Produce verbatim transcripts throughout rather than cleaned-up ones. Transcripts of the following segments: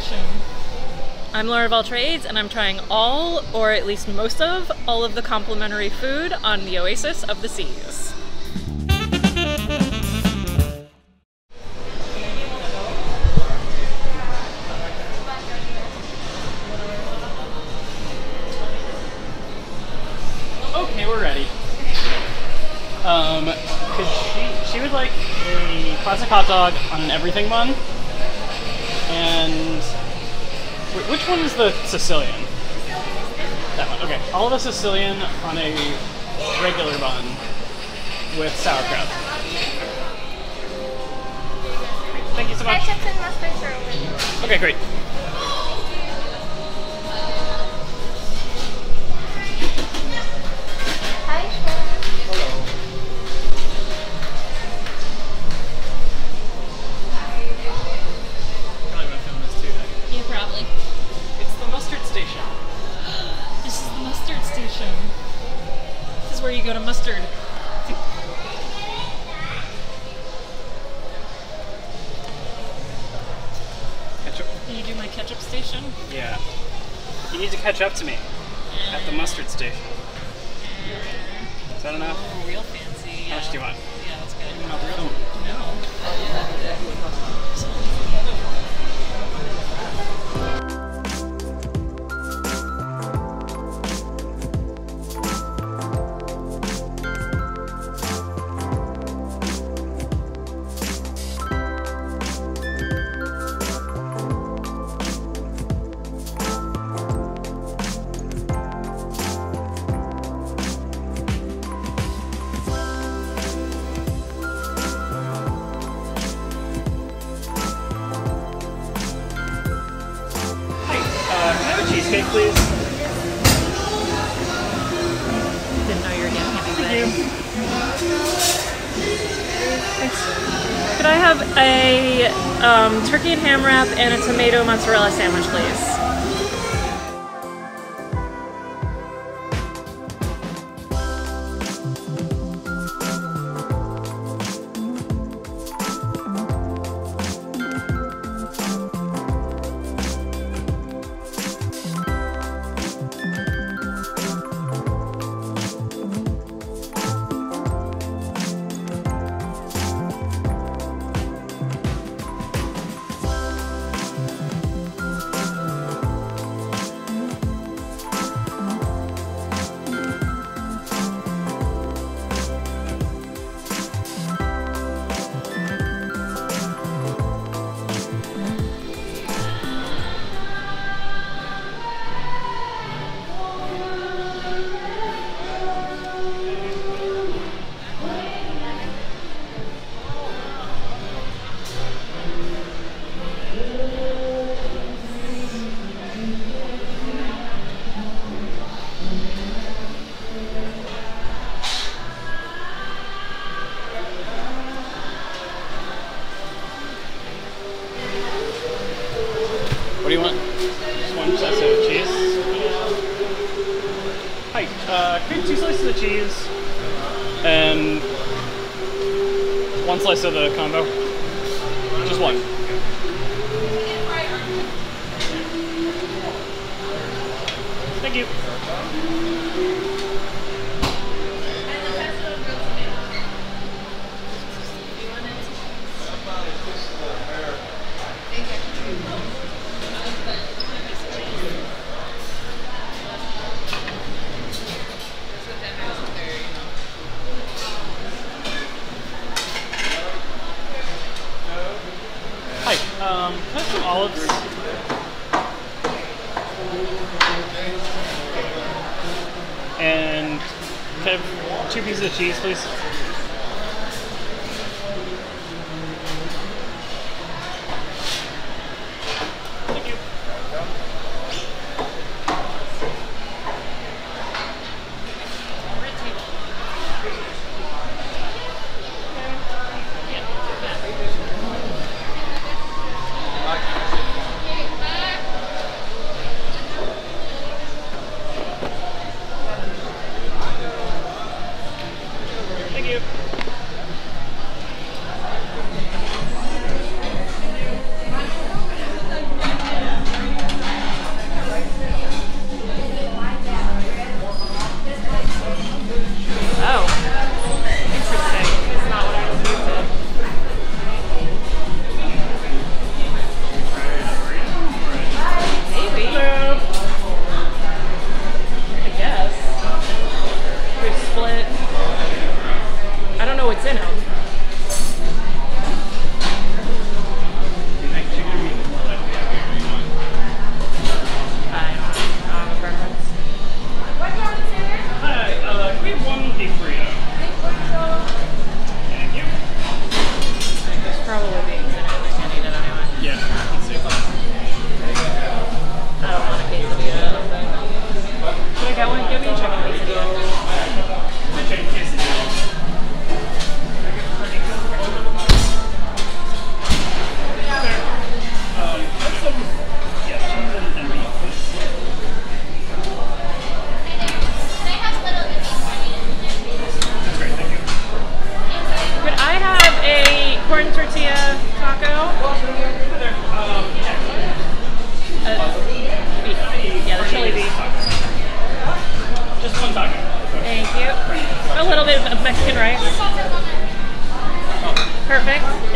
station. I'm Laura of All Trades, and I'm trying all, or at least most of, all of the complimentary food on the Oasis of the Seas. Okay, we're ready. Um, cause she she would like a classic hot dog on an everything bun, and wh- which one is the Sicilian? That one. Okay, all of a Sicilian on a regular bun with sauerkraut. Thank you so much. Ketchup and mustard are over here. Okay, great. Hi, Chef. Hello. Probably gonna film this too. Yeah, probably. It's the mustard station. This is the mustard station. This is where you go to mustard. Ketchup. Can you do my ketchup station? Yeah. You need to catch up to me at the mustard station. Is that enough? Oh, real fancy. How much do you want? Yeah, that's good. Not real. No. Cheesecake, please. Didn't know you were getting anything. Thank Could I have a um, turkey and ham wrap and a tomato mozzarella sandwich, please? What do you want? Just one slice of cheese? Hi, uh, can I have two slices of cheese and one slice of the combo? Just one. Thank you. Hi, um, can I have some olives? And can I have two pieces of cheese, please? Thank you. Thank you.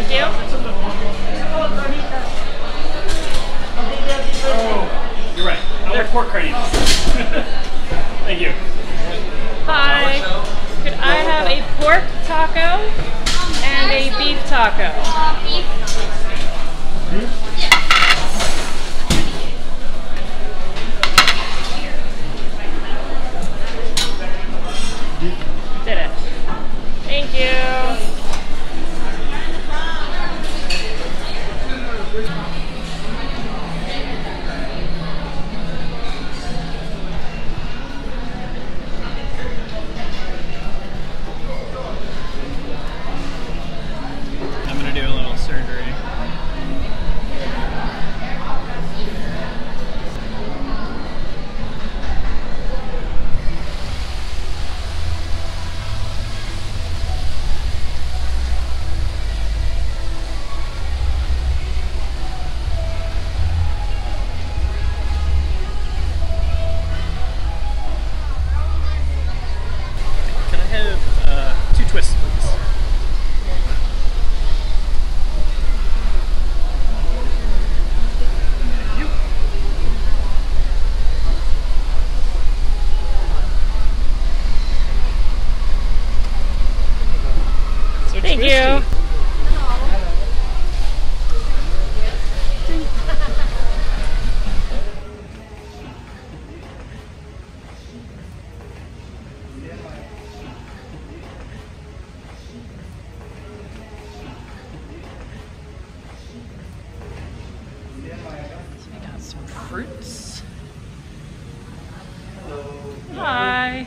Thank you. Oh, you're right. They're pork craniums. Thank you. Hi. Could I have a pork taco and a beef taco? Did it. Thank you. I'm gonna do a little surgery. Can I have uh, two twists, please? So Thank twisty. you. So we got some fruits. Hi.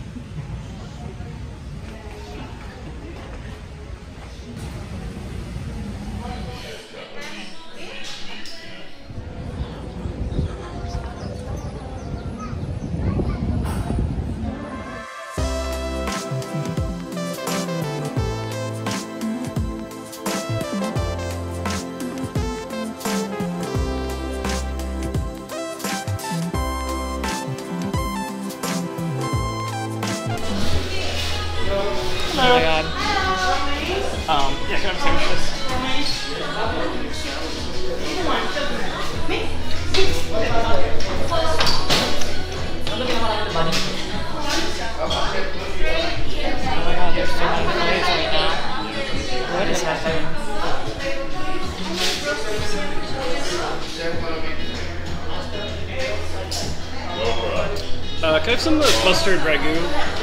Oh my god. Um, yeah, can I have a sandwich, please? Oh my god, there's so many flavors right now. What is happening? Uh, can I have some of the mustard ragu?